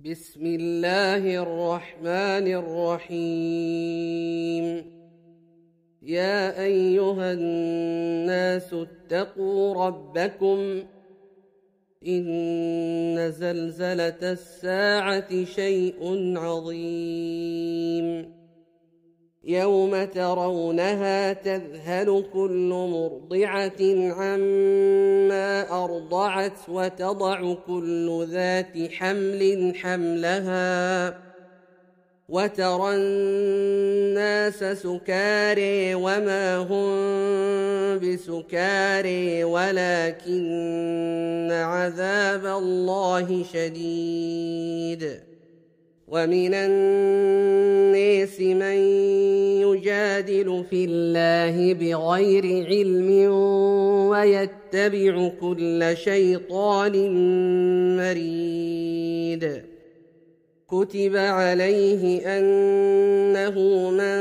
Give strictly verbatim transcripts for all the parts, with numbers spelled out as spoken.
بسم الله الرحمن الرحيم. يا أيها الناس اتقوا ربكم إن زلزلة الساعة شيء عظيم يوم ترونها تذهل كل مرضعة عما أرضعت وتضع كل ذات حمل حملها وترى الناس سكارى وما هم بسكارى ولكن عذاب الله شديد. ومن الناس من يجادل في الله بغير علم ويتبع كل شيطان مريد. كتب عليه أنه من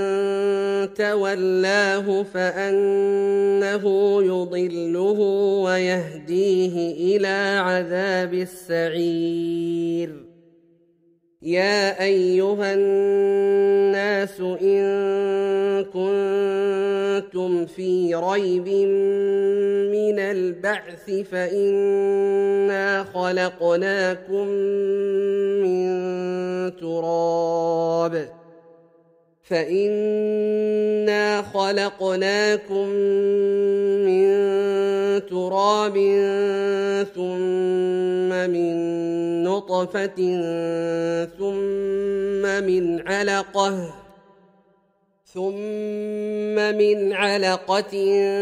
تولاه فأنه يضله ويهديه إلى عذاب السعير. يا أيها الناس إن كنتم في ريب من البعث فإنا خلقناكم من تراب فإنا خلقناكم من تراب ثم من نطفة ثم من علقة ثم من علقة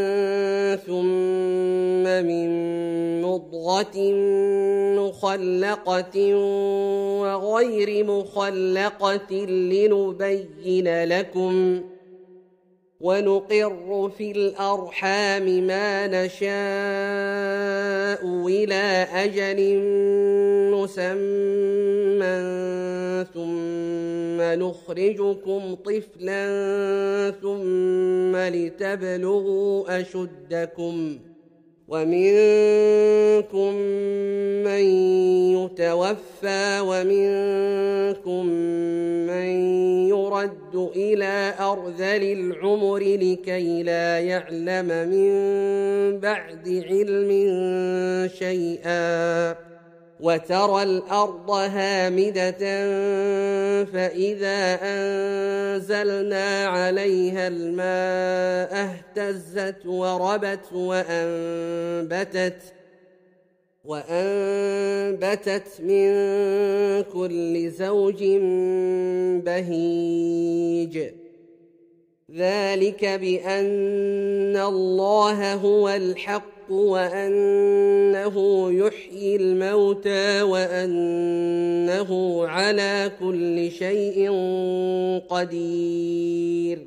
ثم من مضغة مخلقة وغير مخلقة لنبين لكم ونقر في الأرحام ما نشاء إلى أجل مسمى ثم نخرجكم طفلا ثم لتبلغوا أشدكم ومنكم من يتوفى ومنكم من يرد إلى أرذل العمر لكي لا يعلم من بعد علم شيئا. وترى الأرض هامدة فإذا أنزلنا عليها الماء اهتزت وربت وأنبتت وأنبتت من كل زوج بهيج. ذلك بأن الله هو الحق وأنه يحيي الموتى وأنه على كل شيء قدير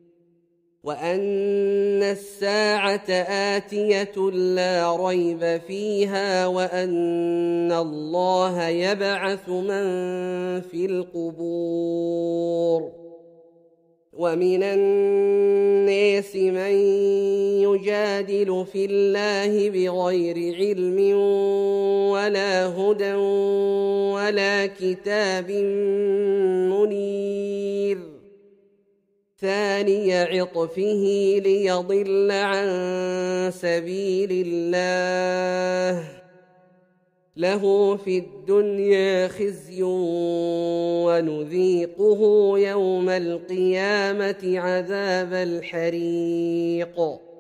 وأن الساعة آتية لا ريب فيها وأن الله يبعث من في القبور. ومن الناس من يجادل في الله بغير علم ولا هدى ولا كتاب منير. ثاني عطفه ليضل عن سبيل الله له في الدنيا خزي ونذيقه يوم القيامة عذاب الحريق.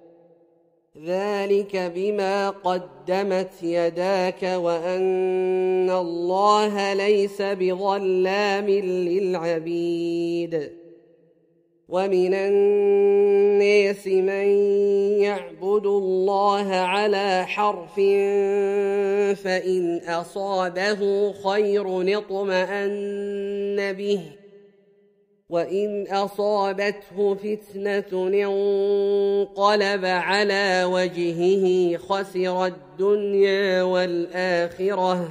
ذلك بما قدمت يداك وأن الله ليس بظلام للعبيد. ومن الناس من يعبد الله على حرف فإن أصابه خير اطمأن به وإن أصابته فتنة انقلب على وجهه خسر الدنيا والآخرة.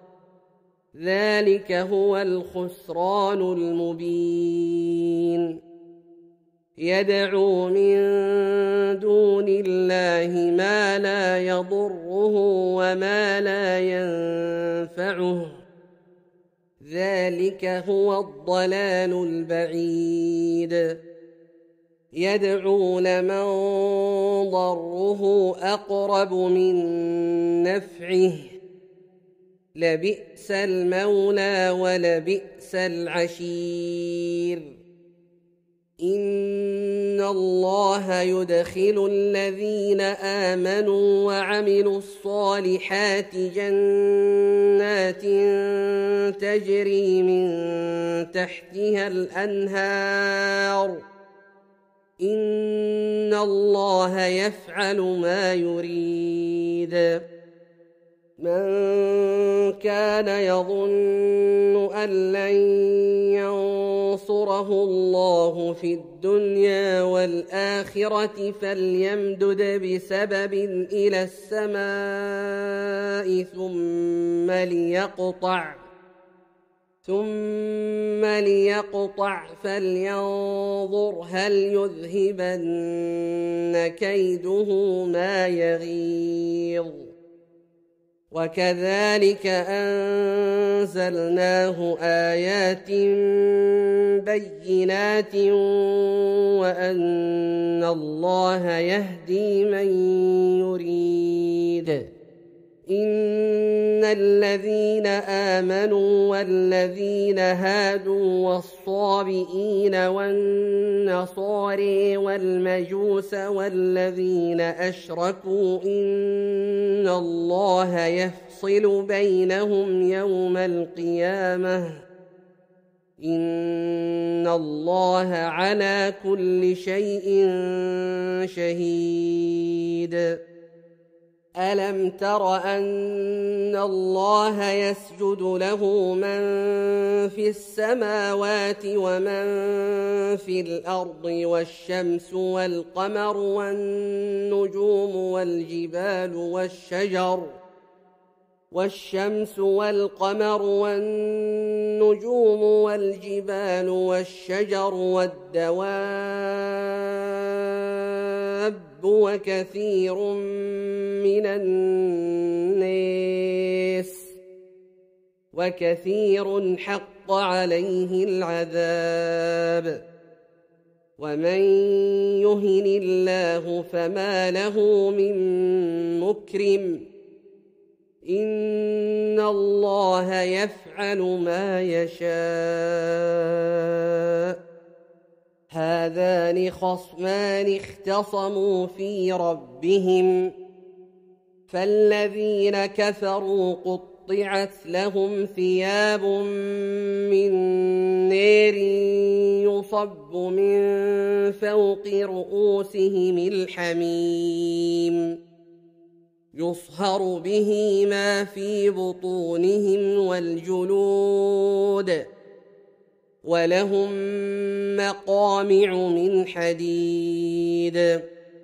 ذلك هو الخسران المبين. يدعو من دون الله ما لا يضره وما لا ينفعه ذلك هو الضلال البعيد يدعو لمن ضره أقرب من نفعه لبئس المولى ولبئس العشير إن الله يدخل الذين آمنوا وعملوا الصالحات جنات تجري من تحتها الأنهار إن الله يفعل ما يريد من كان يظن أن لن ينصره الله في الدنيا والآخرة فليمدد بسبب إلى السماء ثم ليقطع ثم ليقطع فلينظر هل يذهبن كيده ما يغيظ وكذلك أنزلناه آيات بينات وأن الله يهدي من يريد إن الذين آمنوا والذين هادوا والصابئين والنصارى والمجوس والذين أشركوا إن الله يفصل بينهم يوم القيامة إن الله على كل شيء شهيد ألم تر أن الله يسجد له من في السماوات ومن في الأرض والشمس والقمر والنجوم والجبال والشجر والشمس والقمر والنجوم والجبال والشجر والدواب وكثير من الناس وكثير حق عليه العذاب ومن يهن الله فما له من مكرم إن الله يفعل ما يشاء هذان خصمان اختصموا في ربهم فالذين كفروا قطعت لهم ثياب من نار يصب من فوق رؤوسهم الحميم يصهر به ما في بطونهم والجلود ولهم مقامع من حديد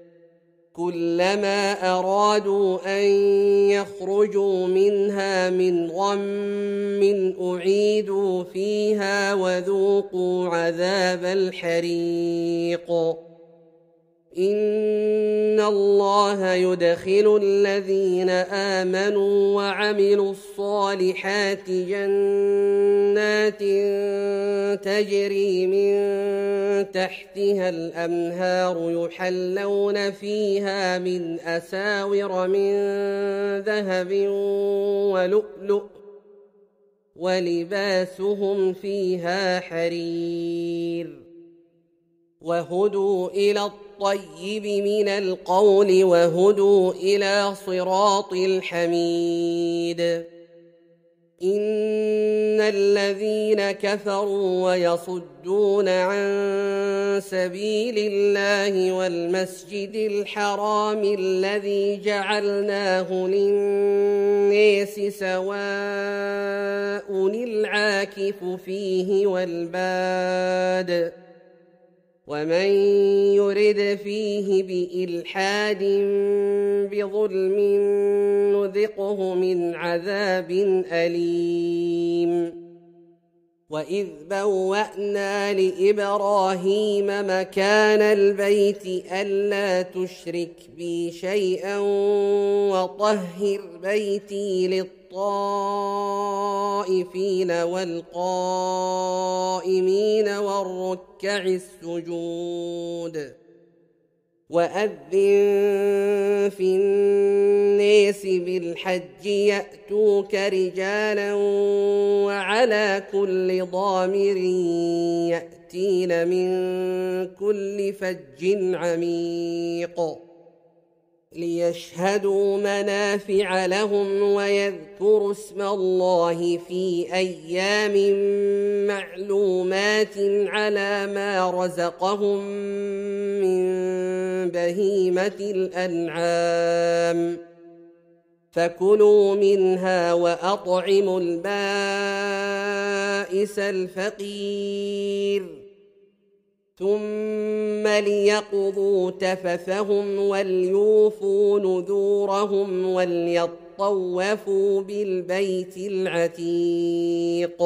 كلما أرادوا أن يخرجوا منها من غم أعيدوا فيها وذوقوا عذاب الحريق إن الله يدخل الذين آمنوا وعملوا الصالحات جنات تجري من تحتها الأنهار يحلون فيها من أساور من ذهب ولؤلؤ ولباسهم فيها حرير وهدوا إلى الطيب من القول وهدوا إلى صراط الحميد إن الذين كفروا ويصدون عن سبيل الله والمسجد الحرام الذي جعلناه للناس سواء العاكف فيه والباد ومن يرد فيه بإلحاد بظلم نذقه من عذاب أليم وإذ بوأنا لإبراهيم مكان البيت ألا تشرك بي شيئا وطهر بيتي للطهور الطائفين والقائمين والركع السجود وأذن في الناس بالحج يأتوك رجالا وعلى كل ضامر يأتين من كل فج عميق ليشهدوا منافع لهم ويذكروا اسم الله في أيام معلومات على ما رزقهم من بهيمة الأنعام فكلوا منها وأطعموا البائس الفقير ثم ليقضوا تفثهم وليوفوا نذورهم وليطوفوا بالبيت العتيق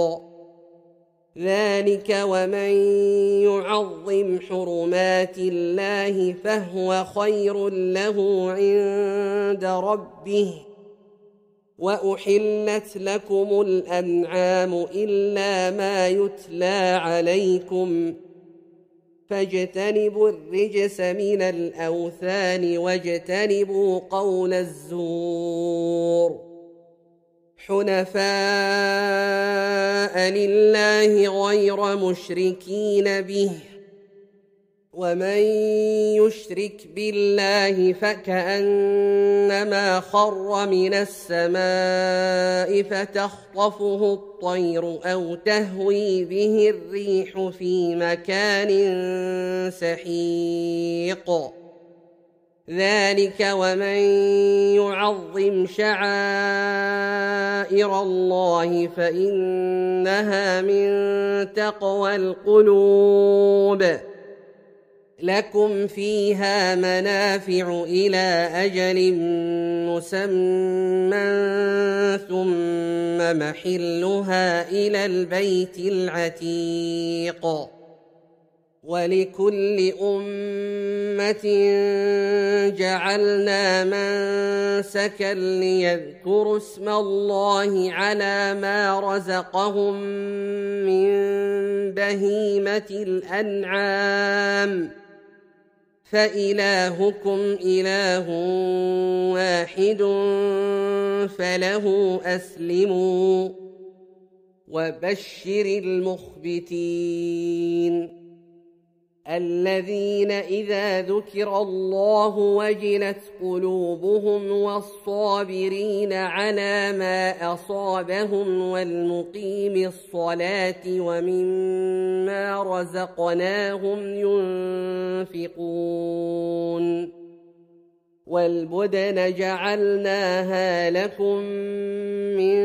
ذلك ومن يعظم حرمات الله فهو خير له عند ربه وأحلت لكم الأنعام إلا ما يتلى عليكم فاجتنبوا الرجس من الأوثان واجتنبوا قول الزور حنفاء لله غير مشركين به ومن يشرك بالله فكأنما خر من السماء فتخطفه الطير أو تهوي به الريح في مكان سحيق ذلك ومن يعظم شعائر الله فإنها من تقوى القلوب لكم فيها منافع إلى أجل مسمى ثم محلها إلى البيت العتيق ولكل أمة جعلنا منسكا ليذكروا اسم الله على ما رزقهم من بهيمة الأنعام فإلهكم إله واحد فله أسلموا وبشر المخبتين الذين إذا ذكر الله وجلت قلوبهم والصابرين على ما أصابهم والمقيم الصلاة ومما رزقناهم ينفقون والبدن جعلناها لكم من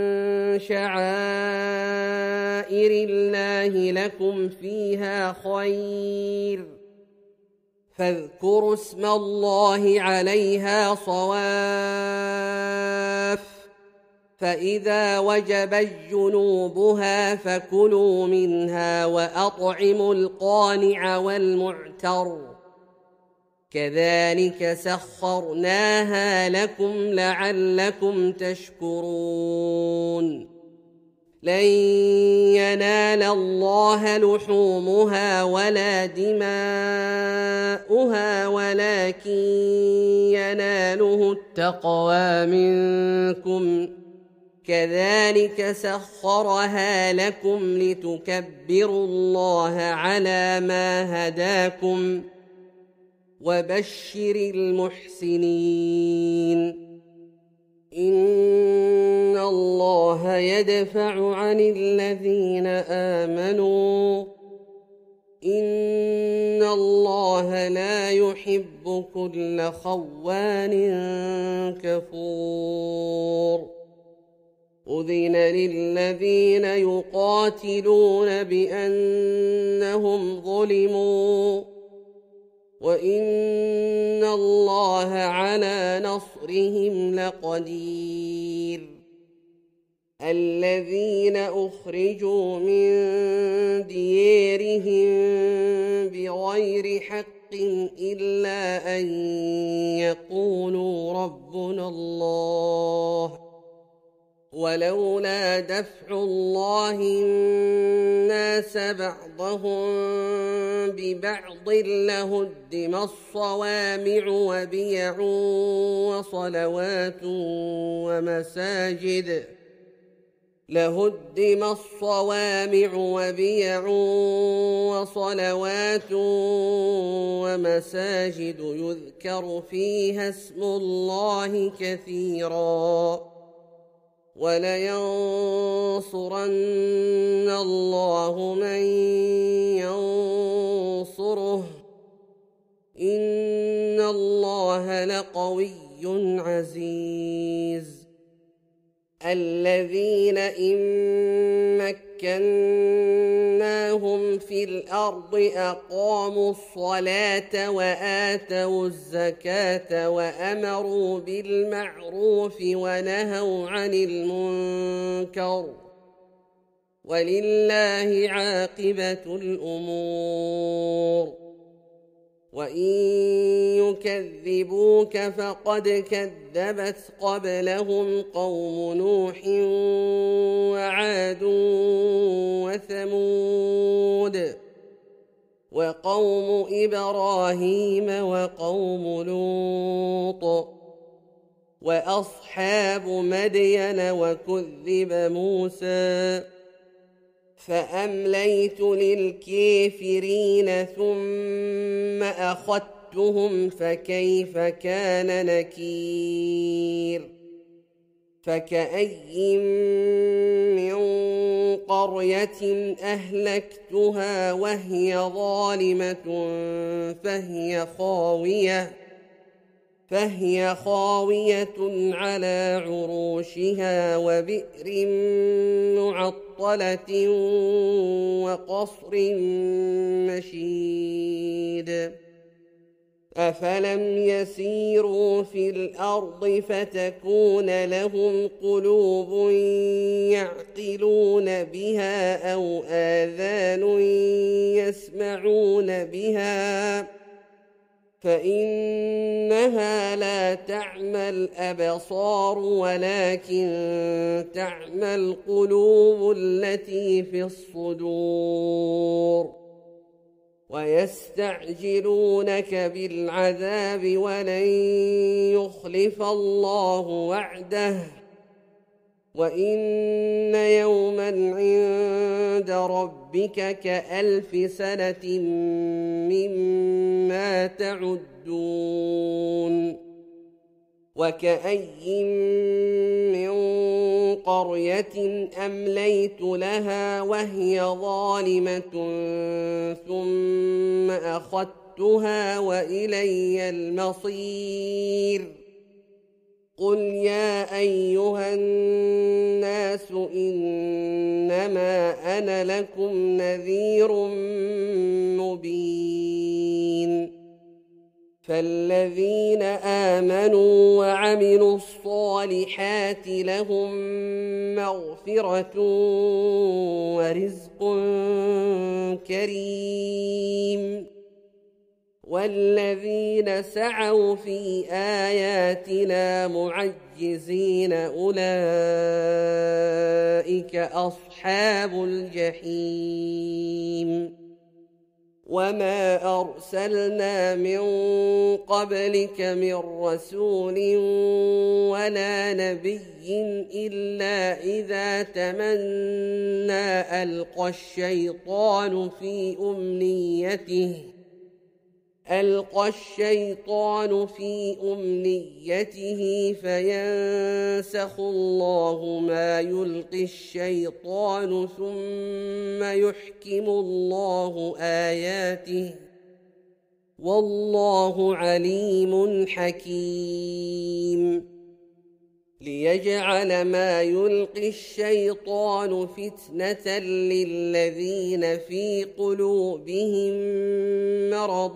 شعائر الله لكم فيها خير فاذكروا اسم الله عليها صواف فإذا وجبت جنوبها فكلوا منها وأطعموا القانع والمعتر كذلك سخرناها لكم لعلكم تشكرون لن ينال الله لحومها ولا دماؤها ولكن يناله التقوى منكم كذلك سخرها لكم لتكبروا الله على ما هداكم وبشر المحسنين إن الله يدفع عن الذين آمنوا إن الله لا يحب كل خوان كفور أذن للذين يقاتلون بأنهم ظلموا وإن الله على نصرهم لقدير الذين أخرجوا من ديارهم بغير حق إلا أن يقولوا ربنا الله الله الناس بعضهم ببعض لهدم الصوامع وبيع وصلوات ومساجد لهدم الصوامع وبيع وصلوات ومساجد يذكر فيها اسم الله كثيرا ولينصرن الله من ينصره إن الله لقوي عزيز الذين إن مكناهم في الأرض أقاموا الصلاة وآتوا الزكاة وأمروا بالمعروف ونهوا عن المنكر ولله عاقبة الأمور وإن يكذبوك فقد كذبت قبلهم قوم نوح وعاد وثمود وقوم إبراهيم وقوم لوط وأصحاب مدين وكذب موسى فأمليت للكافرين ثم أخذتهم فكيف كان نكير فكأي من قرية أهلكتها وهي ظالمة فهي خاوية فهي خاوية على عروشها وبئر معطلة وقصر مشيد أفلم يسيروا في الأرض فتكون لهم قلوب يعقلون بها أو آذان يسمعون بها فإنها لا تعمى الأبصار ولكن تعمى القلوب التي في الصدور ويستعجلونك بالعذاب ولن يخلف الله وعده وإن يوما عند ربك كألف سنة مما تعدون وكأي من قرية أمليت لها وهي ظالمة ثم أخذتها وإلي المصير قل يا أيها الناس إنما أنا لكم نذير مبين فالذين آمنوا وعملوا الصالحات لهم مغفرة ورزق كريم والذين سعوا في آياتنا معجزين أولئك أصحاب الجحيم وما أرسلنا من قبلك من رسول ولا نبي إلا إذا تمنى ألقى الشيطان في أمنيته ألقى الشيطان في أمنيته فينسخ الله ما يلقي الشيطان ثم يحكم الله آياته والله عليم حكيم ليجعل ما يلقي الشيطان فتنة للذين في قلوبهم مرض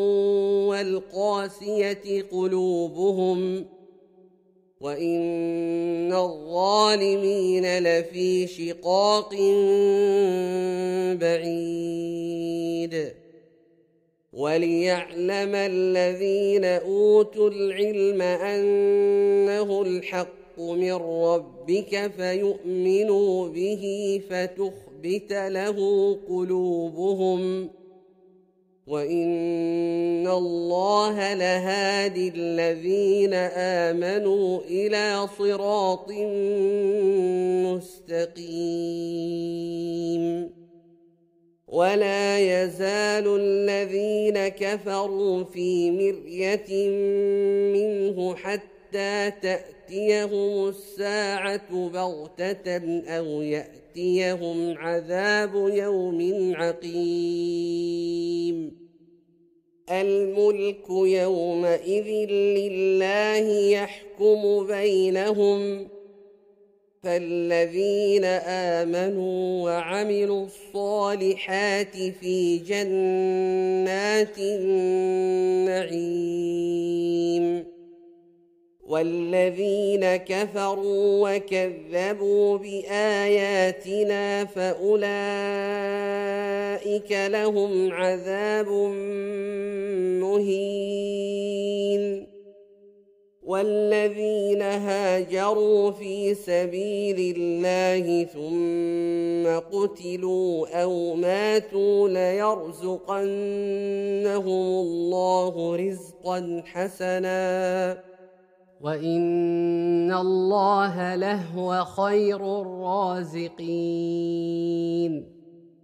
والقاسية قلوبهم وإن الظالمين لفي شقاق بعيد وليعلم الذين أوتوا العلم أنه الحق من ربك فيؤمنوا به فتخبت له قلوبهم وإن الله لهادي الذين آمنوا إلى صراط مستقيم ولا يزال الذين كفروا في مرية منه حتى تأتيهم الساعة بغتة أو يأتيهم عذاب يوم عقيم الملك يومئذ لله يحكم بينهم فالذين آمنوا وعملوا الصالحات في جنات النعيم والذين كفروا وكذبوا بآياتنا فأولئك لهم عذاب مهين والذين هاجروا في سبيل الله ثم قتلوا أو ماتوا ليرزقنهم الله رزقا حسنا وإن الله لهو خير الرازقين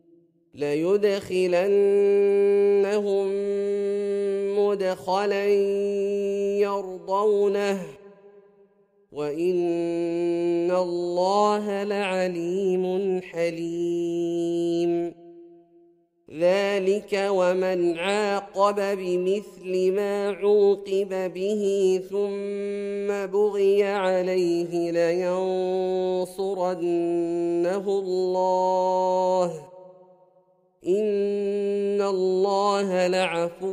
ليدخلنهم مدخلا يرضونه وإن الله لعليم حليم ذلك ومن عاقب بمثل ما عوقب به ثم بغي عليه لينصرنه الله إن الله لعفو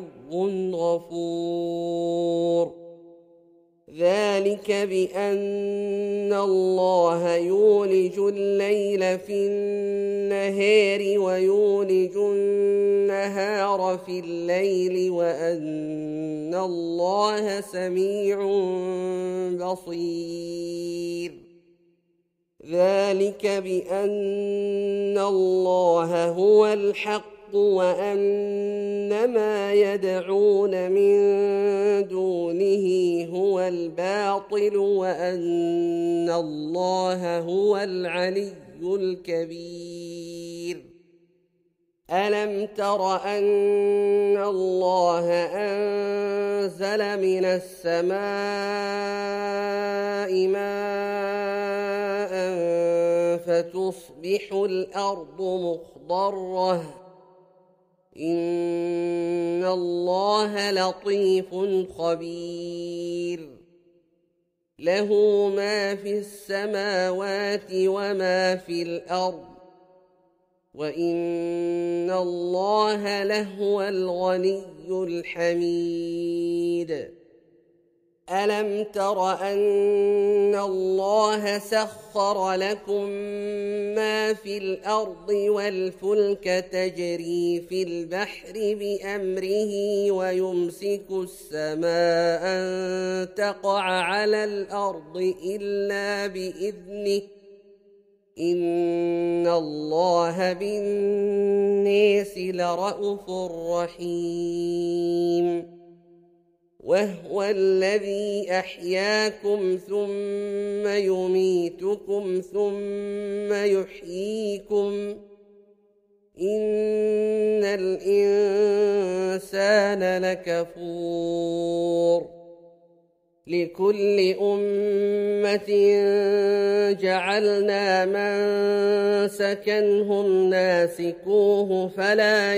غفور ذلك بأن الله يولج الليل في النهار ويولج النهار في الليل وأن الله سميع بصير ذلك بأن الله هو الحق وأن ما يدعون من دونه هو الباطل وأن الله هو العلي الكبير ألم تر أن الله أنزل من السماء ماء فتصبح الأرض مخضرة إن الله لطيف خبير له ما في السماوات وما في الأرض وإن الله لهو الغني الحميد ألم تر أن الله سخر لكم ما في الأرض والفلك تجري في البحر بأمره ويمسك السماء أن تقع على الأرض إلا بإذنه إن الله بالناس لرءوف رحيم وهو الذي أحياكم ثم يميتكم ثم يحييكم إن الإنسان لكفور لكل أمة جعلنا منسكا ناسكوه فلا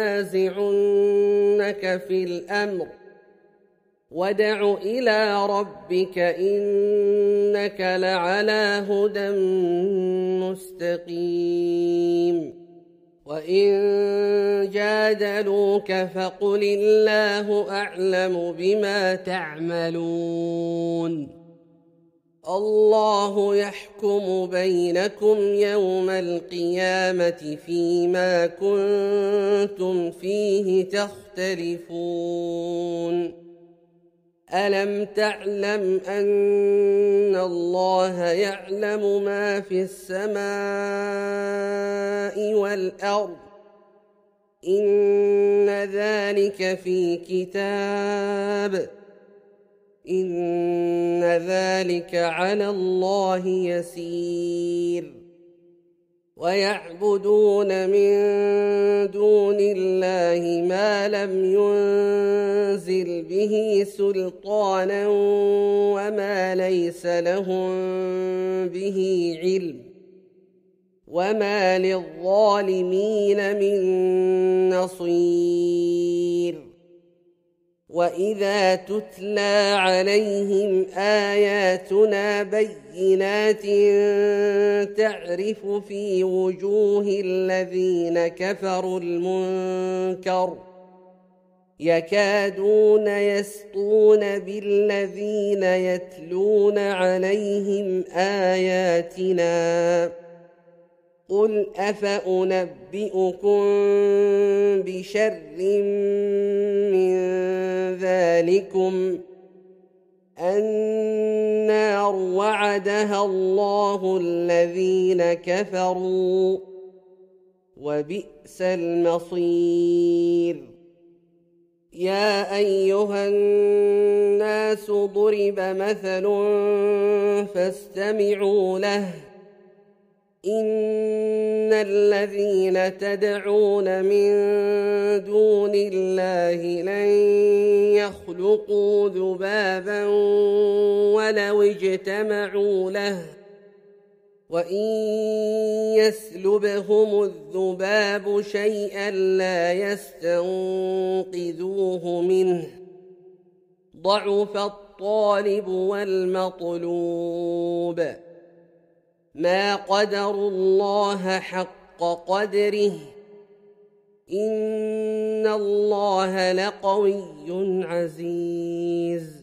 ينازعنك في الأمر وادع إلى ربك إنك لعلى هدى مستقيم وإن جادلوك فقل الله أعلم بما تعملون الله يحكم بينكم يوم القيامة فيما كنتم فيه تختلفون ألم تعلم أن الله يعلم ما في السماء والأرض إن ذلك في كتاب إن ذلك على الله يسير ويعبدون من دون الله ما لم ينزل به سلطانا وما ليس لهم به علم وما للظالمين من نصير وإذا تتلى عليهم آياتنا بينات تعرف في وجوه الذين كفروا المنكر يكادون يسطون بالذين يتلون عليهم آياتنا قل أفأنبئكم بشر من ذلكم النار وعدها الله الذين كفروا وبئس المصير يا أيها الناس ضرب مثل فاستمعوا له إن الذين تدعون من دون الله لن يخلقوا ذبابا ولو اجتمعوا له وإن يسلبهم الذباب شيئا لا يستنقذوه منه ضعف الطالب والمطلوب ما قدروا الله حق قدره إن الله لقوي عزيز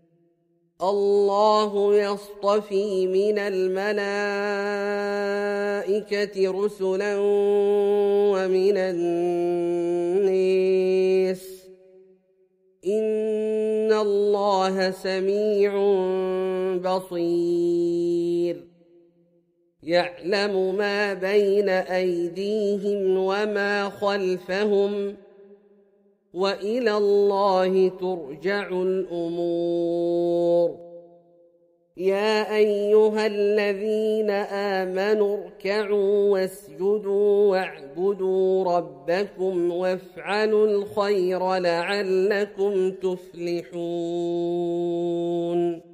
الله يصطفي من الملائكة رسلا ومن الناس إن الله سميع بصير يعلم ما بين أيديهم وما خلفهم وإلى الله ترجع الأمور يا أيها الذين آمنوا اركعوا واسجدوا واعبدوا ربكم وافعلوا الخير لعلكم تفلحون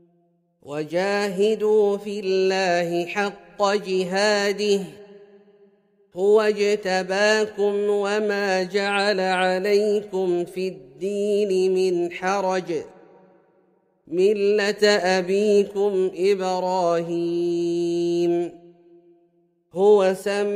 وجاهدوا في الله حق جهاده هو اجتباكم وما جعل عليكم في الدين من حرج ملة أبيكم إبراهيم هو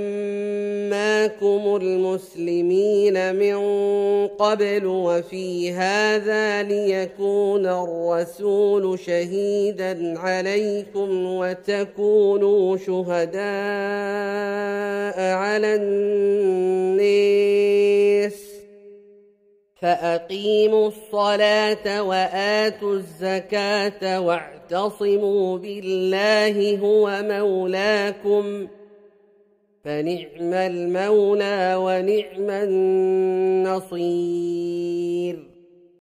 سماكم المسلمين من قبل وفي هذا ليكون الرسول شهيدا عليكم وتكونوا شهداء على الناس فأقيموا الصلاة وآتوا الزكاة واعتصموا بالله هو مولاكم فنعم المولى ونعم النصير